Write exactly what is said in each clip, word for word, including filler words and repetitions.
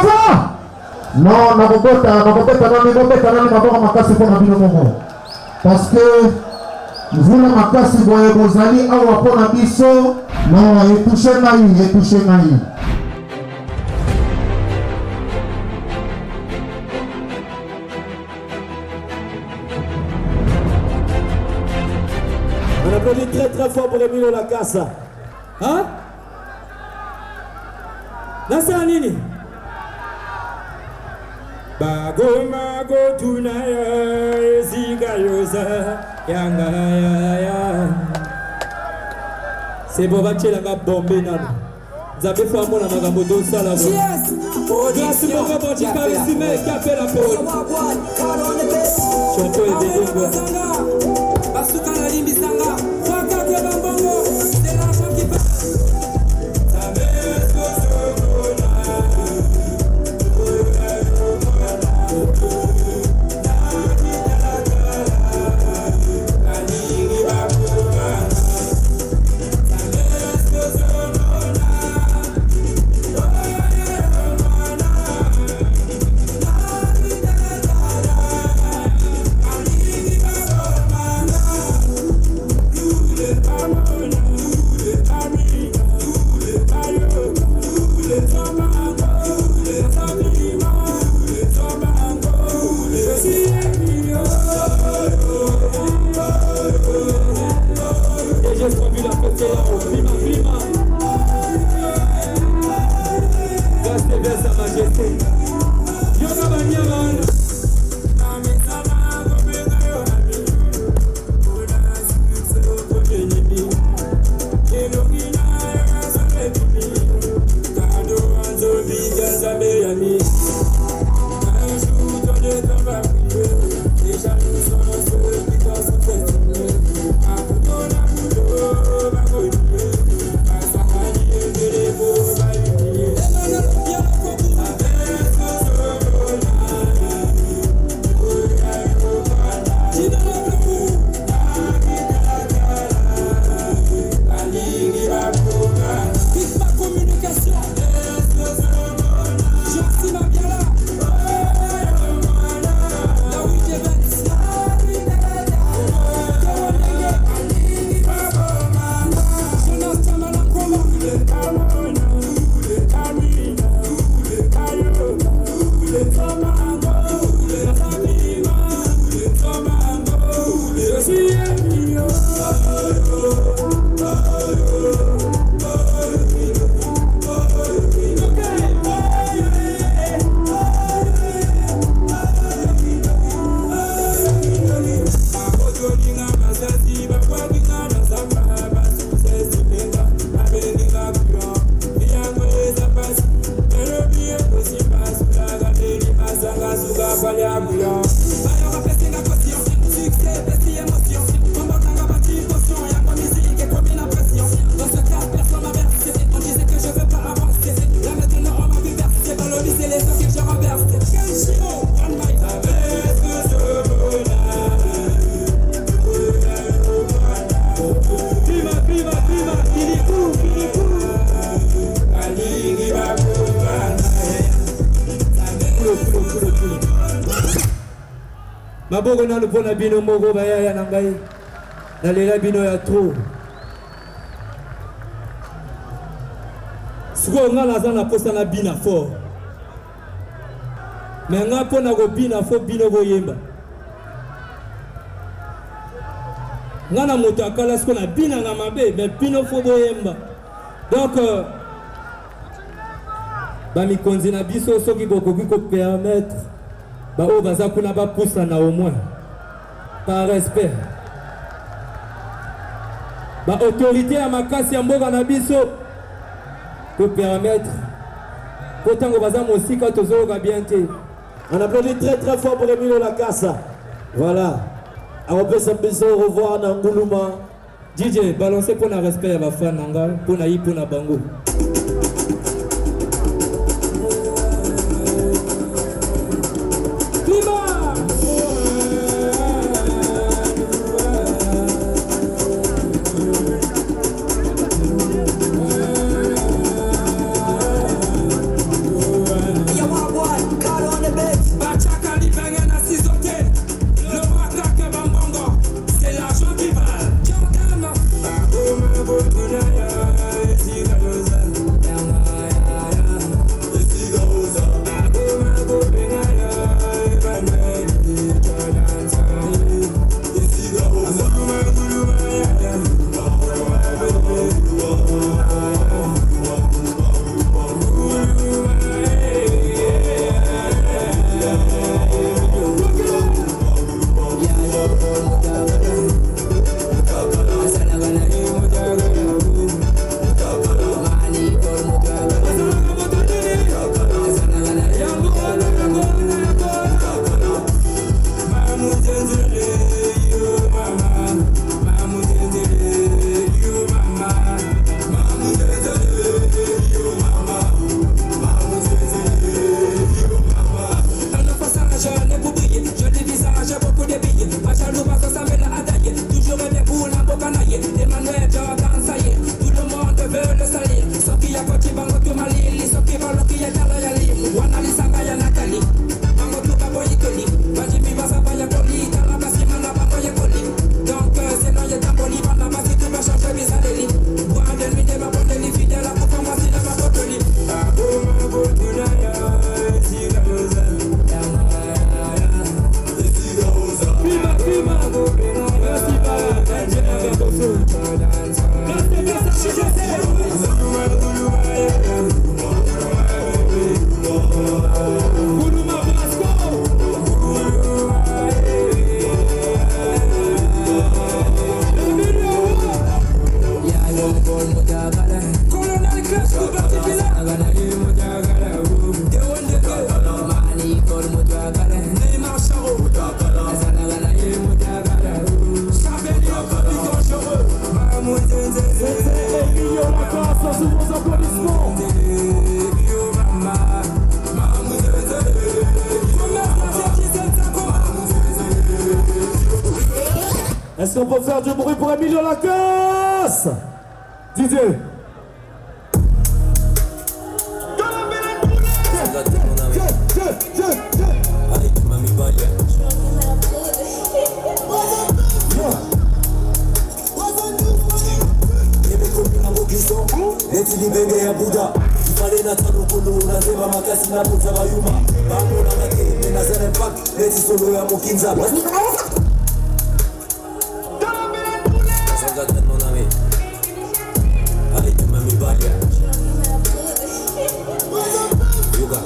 ça? Non, nakobota, nakobeta nani, nakobeta nani maboko makasi pour na bino momo. Parce que vous la makasi boye bozali awa pour na biso. Non, il touche naï, il touche naï. On applaudit très très fort pour Emilio Lacassa. Hein? Nasa nini? Bago mago tunaya eziga yoza yanga ya ya. C'est bon, va te la bomber nana. Zabe fa mo na magambo do sala bo. Yes. Merci beaucoup pour tu parles ici mais qui a fait la pause. Chanto et bébé. Basuka na limbi sanga. Waka ke bambongo. C'est la femme qui fait. Maboko na lupona bino moko bayaya na ngai na lela bino ya trop. Siko nga naza na posa na bina fort. Mais nga pona ko bina fort bino boyemba. Nga na moto akala siko na bina nga mabe mais bino fort boyemba. Donc euh, ba mi konzi na biso soki bokoki ko permettre ba o baza kuna ba poussa na au moins par respect ba autorité ya makasi ya mboka na biso pour permettre kotango baza mosika tozoka bien te. On applaudit très très fort pour Emilio Lacassa. Voilà. On peut s'amuser au revoir dans Nguluma. D J balancez pour na respect ya ba fan nanga pour na yi pour na bango. You Est-ce qu'on peut faire du bruit pour Emilio Lacasse? Didier. Leti libenge ya Buddha Ifale na tano kulu na zeba makasi na buza bayuma Bango na ngake na zere pak Leti solo ya mokinza Sanga tan mon ami Allez tu m'as mis balia Yoga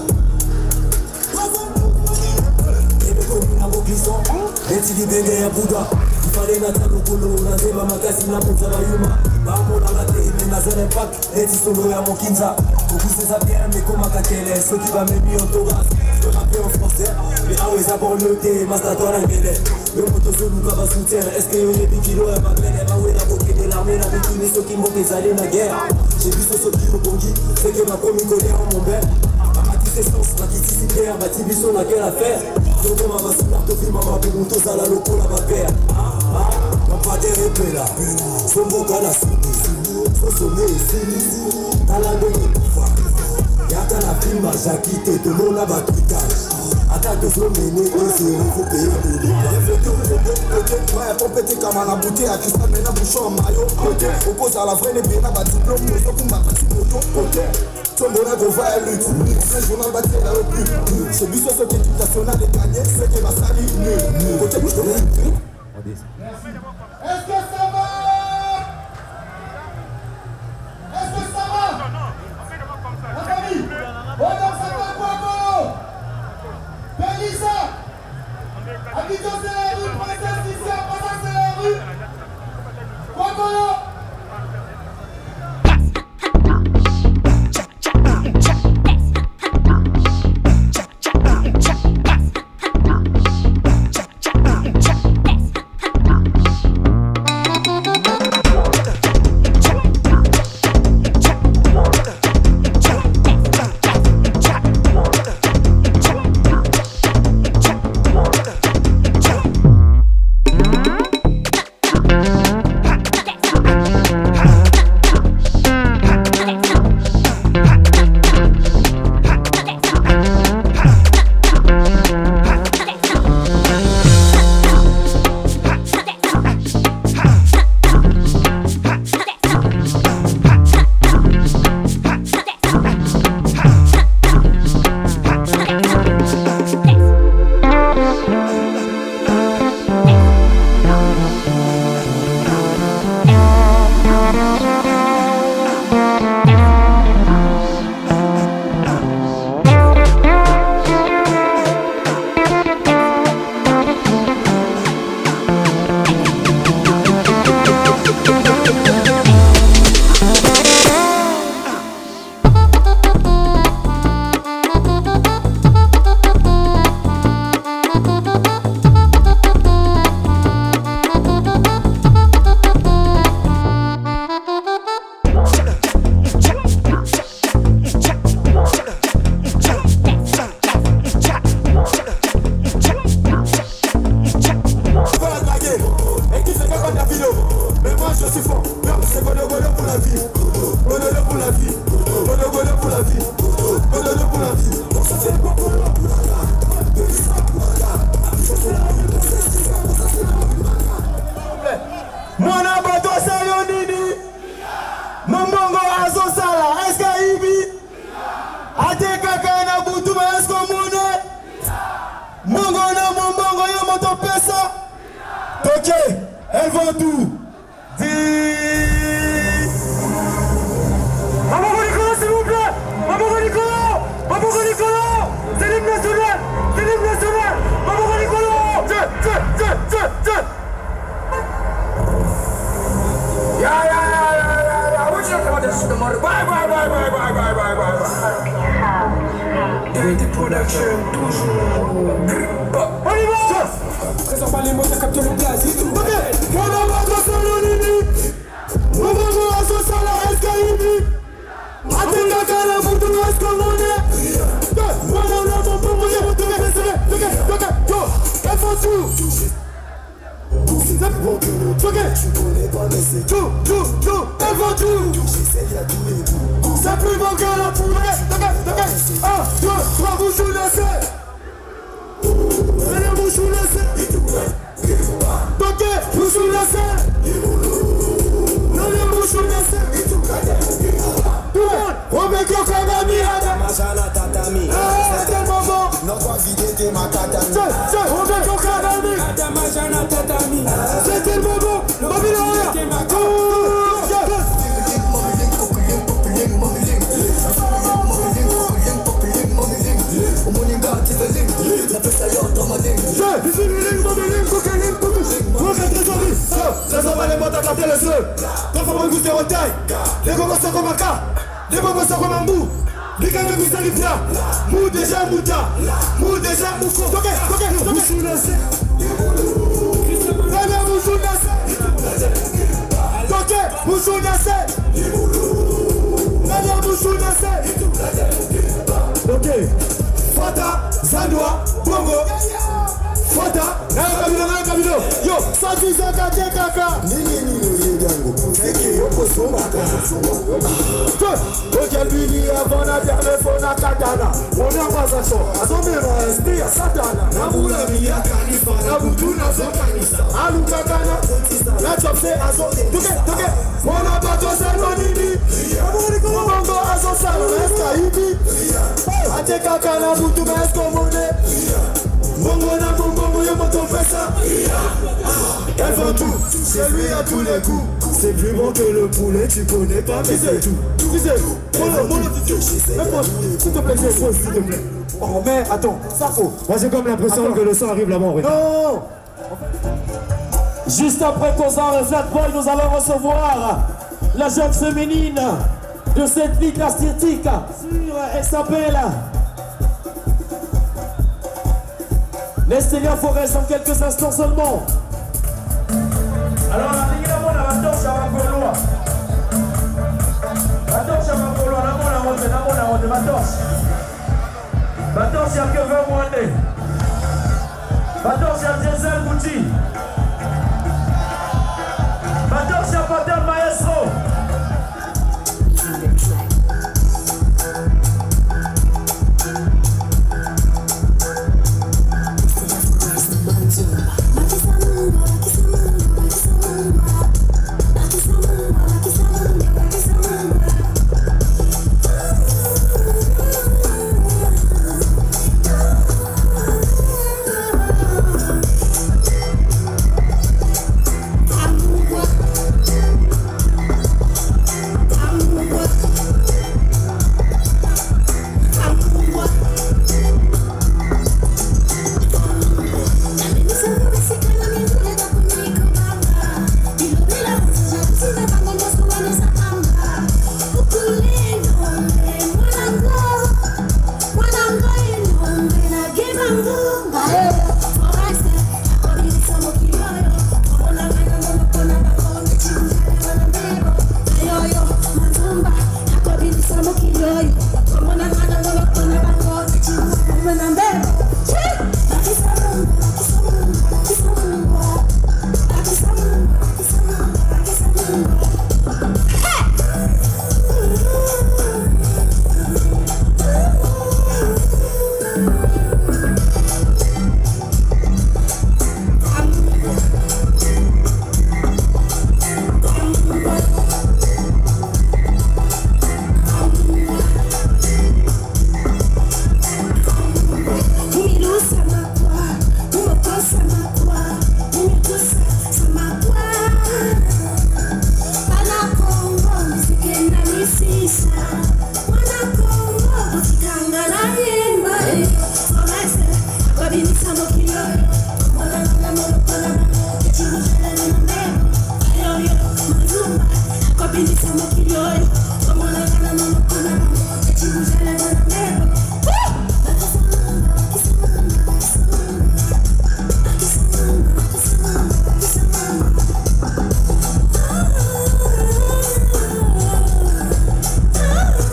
Ebe komi na mokiso Leti libenge ya Buddha Ifale na tano kulu na zeba makasi na buza bayuma Bango na ngate na zere pak Leti solo ya mokinza Beaucoup ça bien mais comment qu'elle est. Ceux qui va même mis en togas. Je peux rapper en français. Mais ah ouais ça pour le thé. Masta toi la gueule. Le moto se nous va soutien. Est-ce que les dix kilos elle m'a belle. Elle m'a oué la bouquet de l'armée. La bikini ceux qui m'ont fait aller la guerre. J'ai vu ce qui rebondit. C'est que ma commis colère en mon bel. Ma petite essence, ma petite cyclaire. Ma petite bisson la quelle affaire. Donc on m'a passé l'arteau film. Ma pour mon tos à la loco la ma père. Ah ah. Ma pas des répés là. Son beau gars la sonné. Son sonné ici. T'as la gueule. Y'a la prime à Jacquite, tout le monde a battu Attaque de son méné, c'est un faut payer le début. Côté, moi, pour péter comme un abouté à Tristan, mais n'a bouchon en maillot. Côté, oppose à la vraie, les biens à battre diplôme, mais ça pour ma petite moto. Côté, ton bonheur qu'on va à lutte. En plein journal, bâtir la plus. C'est lui, ce qui est national et gagné, c'est qui va salir. Côté, je te dis. Est-ce que ça va? Est-ce que ça va? La famille, on danse à quoi, quoi? Pélissa, Abidjan c'est la rue, Princesse ici, à Passa c'est la rue. Quoi, quoi? Go, go, go. tu connais pas mais c'est tout, tout, tout, elles vont tout. J'essaye à tous les coups. C'est plus bon que la poulet. T'inquiète, t'inquiète. Un, deux, trois, vous jouez laissez. Allez, vous jouez laissez. Ok, vous jouez laissez. Allez, vous jouez laissez. Tout le monde, Robert Kokagami. Majala tatami. C'est le moment. Notre vidéo t'es ma tatami. C'est, c'est Robert Kokagami. Majana tatami. C'était le moment. Babylone. Mou déjà mouta, mou déjà mouko. Ok, ok, ok. Moussou laissé. Allez, moussou laissé. Ok, moussou laissé. Allez, moussou laissé. Ok. Fata, Zandwa, Bongo. Fata, Nanga Kabilo, Nanga Kabilo. Yo, Sati Zaka Kaka. Nini nini yango. Feki yoko soma kama. Ok, Billy avant la dernière fois na katana. On a pas ça chaud. Azomé va rester à Satana. Nabula miya kanifa. Nabutuna zokanisa. Alu kakana. La chop c'est azo. Toke, toke. Mona bato salonini. Bongo azo salon. Eska hibi. Ate kakana butu mesko mone. Bongo na bongo yo moto fait ça. Elles font tout, c'est lui à tous les coups. C'est plus bon que le poulet, tu connais pas mais c'est tout. Qui c'est? Molo, molo, s'il te plaît, pose, s'il te plaît. Oh mais attends, ça faut. Moi j'ai comme l'impression que le sang arrive là-bas en vrai. Non. Juste après Kozar et Flatboy, nous allons recevoir la jeune féminine de cette ligue athlétique. Elle s'appelle Nestélia Forest en quelques instants seulement. Alors, la ligue d'abord, la torche à ma coloa. La torche à ma coloa, la bonne ronde, la bonne ronde, ma torche. Ma torche, il n'y a que vingt mois. Ma torche, il y a Diesel Bouti. Ma torche, il y a Patel Maestro.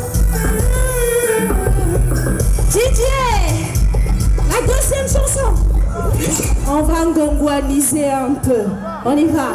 D J, la deuxième chanson. On va ngongouaniser un peu. On y va.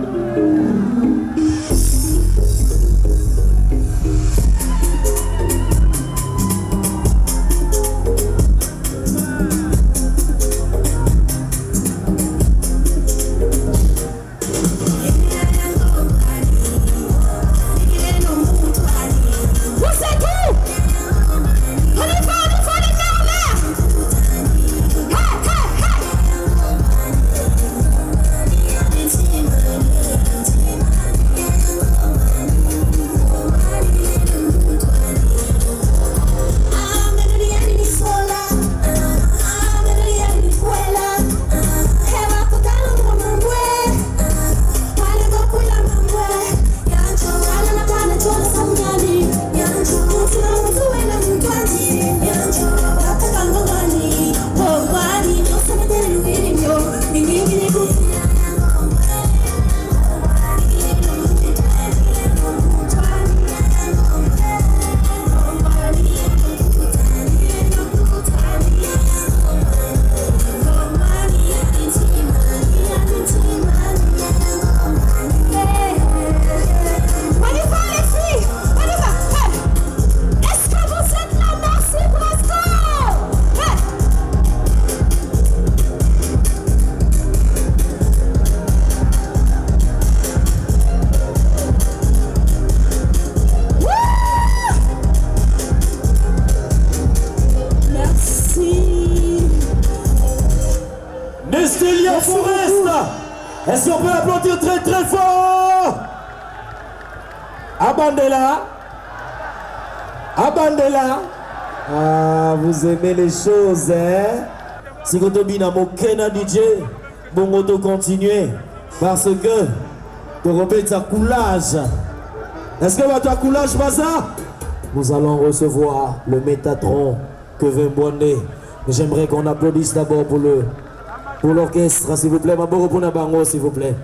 Est-ce qu'on peut applaudir très très fort? Abandela. Abandela. Ah, vous aimez les choses, hein? Si vous avez un D J, bon, on doit continuer. Parce que, tu remets ta coulage. Est-ce que votre coulage va ça? Nous allons recevoir le Métatron que veut Mbonde. J'aimerais qu'on applaudisse d'abord pour le pour l'orchestre, s'il vous plaît. Maboro pour Nabango, s'il vous plaît.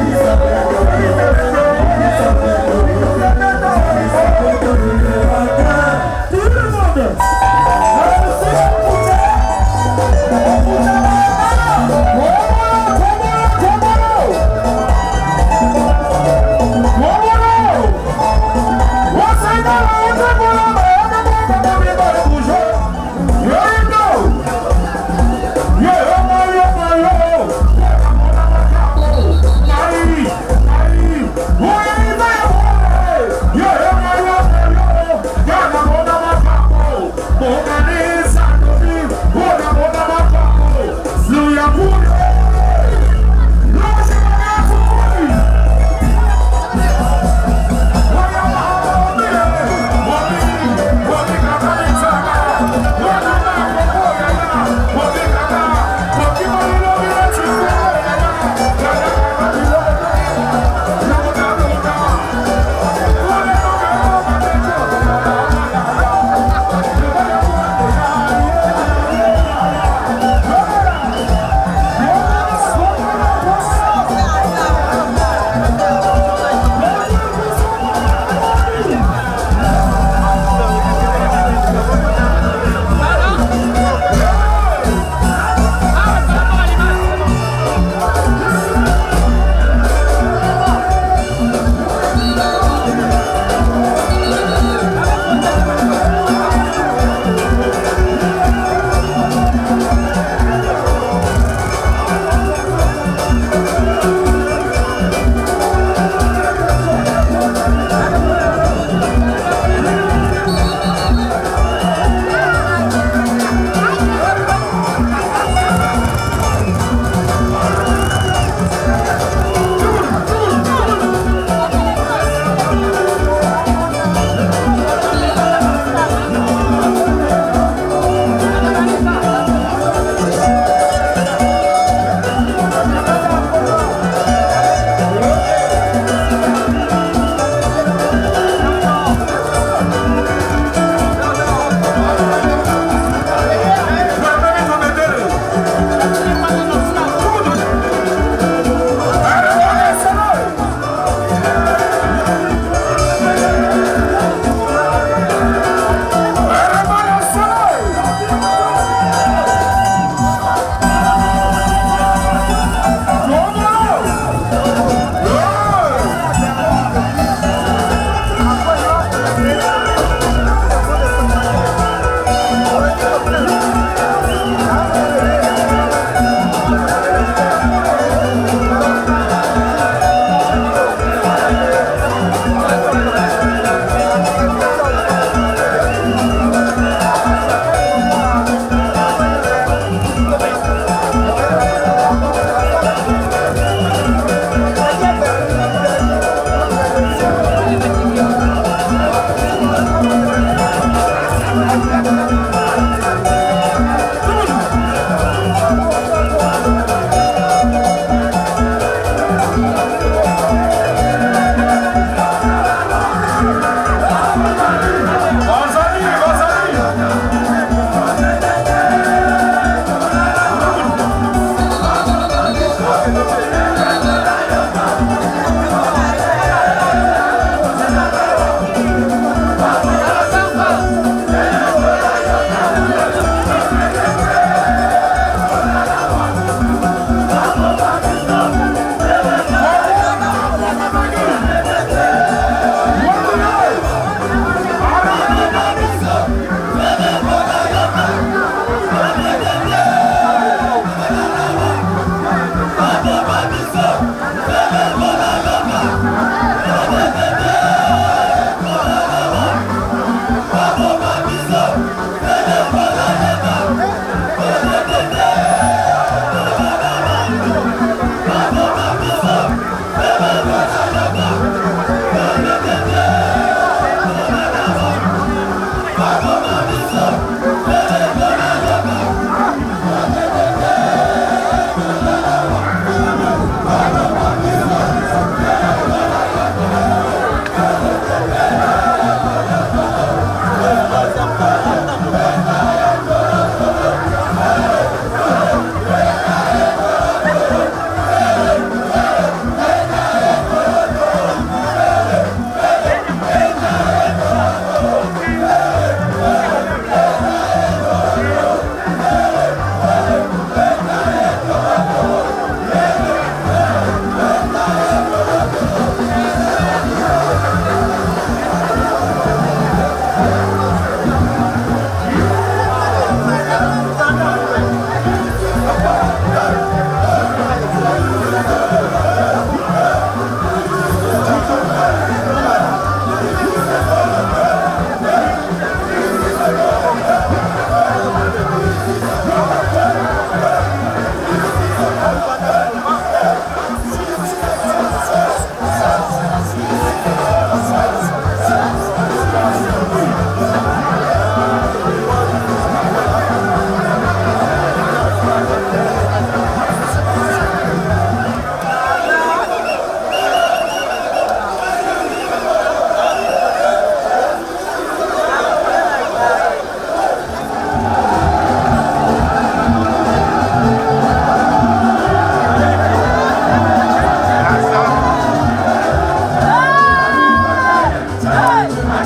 Bye.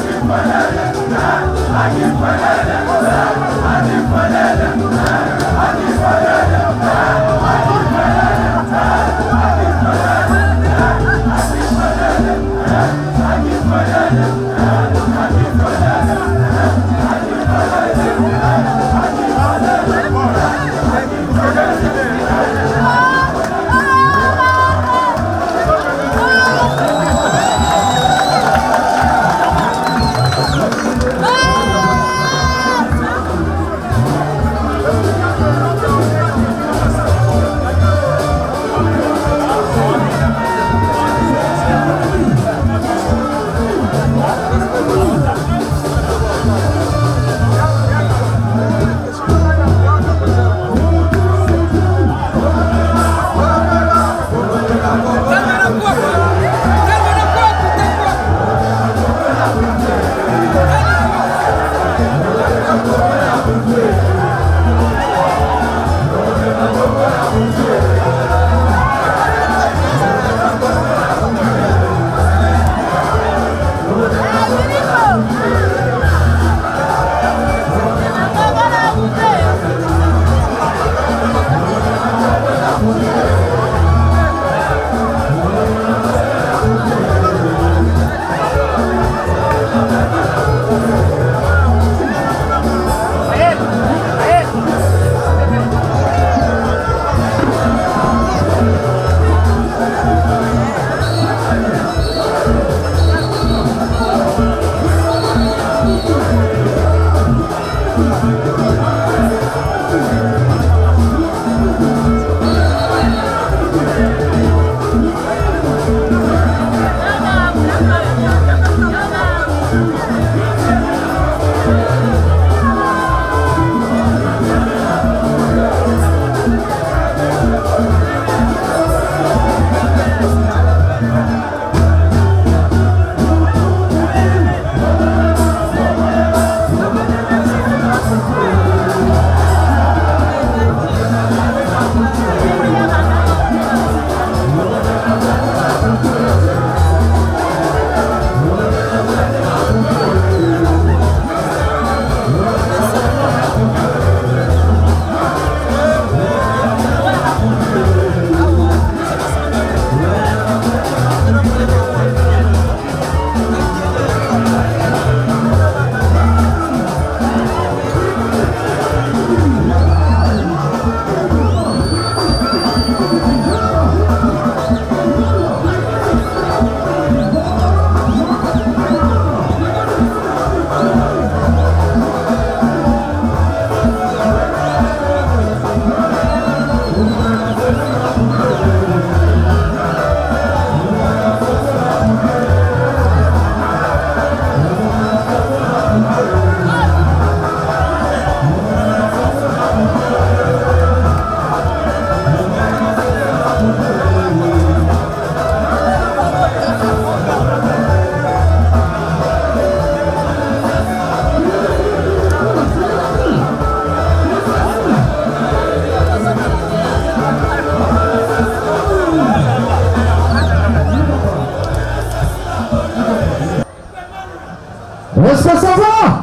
Est-ce que ça va?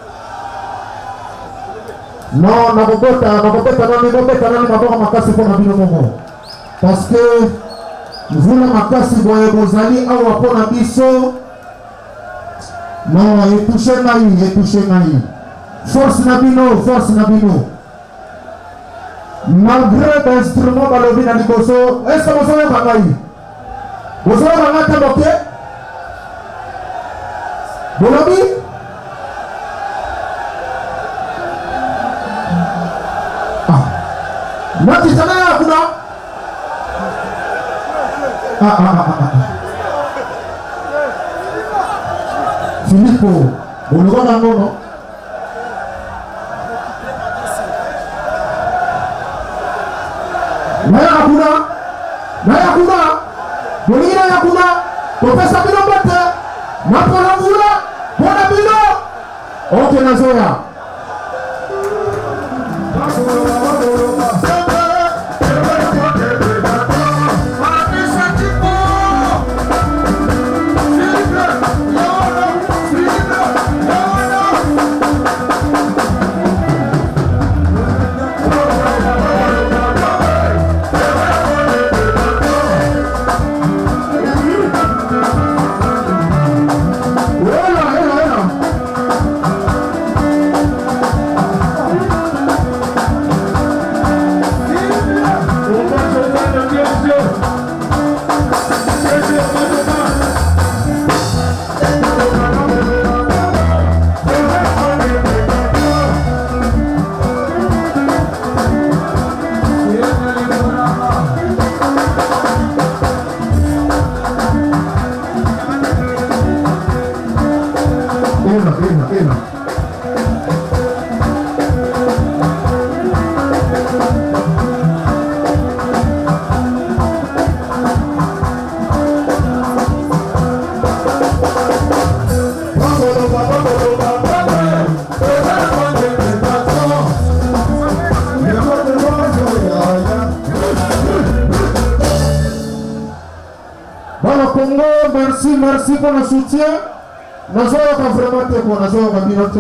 Non, nakobota, nakobeta nani, nakobeta nani maboko makasi pona bino momo. Parce que mvula makasi boye bozali awa pona biso. Non, etouche ngai, etouche ngai. Force na bino, force na bino. Malgré l'instrument balobi na liboso, est-ce que vous avez bagaille? Vous avez bagaille taboké? Bolobi? Nati sana ya kuna? Ah ah ah ah. Filippo, bologo na ngono. Naya kuna? Naya kuna? Bolina ya kuna? Profesa bino bote. Napola mula, bona bino. Okay nazoya. Let's go. Ena, ena, ena. Voilà Congo, merci, merci pour le soutien. Nous avons vraiment été pour nous avons communauté.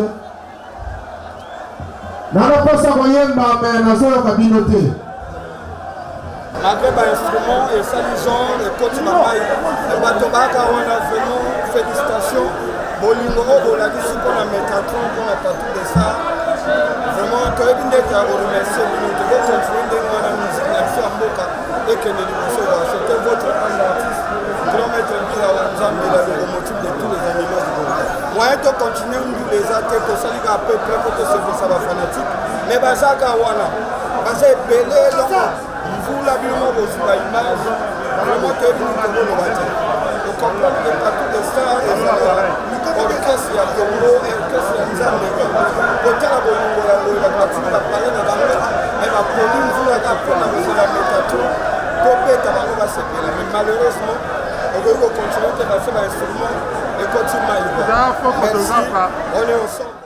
Nous n'avons pas ça moyen, mais nous avons communauté. Malgré les instruments et ça les gens, les coachs Mamaï, les bateaux Baka, on a vraiment félicitations. Bolingo, on a dit si on a Métatron, on a partout de ça. Vraiment, tu as bien d'être à remercier, nous devons continuer de voir la musique, la musique en Boka et que nous devons c'était votre artiste. Kilomètre de la Wanzambe, la locomotive de tous les animaux du monde. Moi, je continue à les attaquer, que ça à peu près pour que ce soit ça fanatique. Mais ça, c'est Wana. Parce que Belé, vous l'avez vu aussi la image. Vraiment, que vous ne le voyez. Vous comprenez que partout de ça, l'orchestre, il y a Congo, l'orchestre, il y a Nzambe. Côté la Bolongo, la pratique, la parole de la langue, mais la colline, vous l'avez appris à vous la métature. Mais malheureusement, on doit continuer à faire l'instrument et continuer à y voir. Merci, on est ensemble.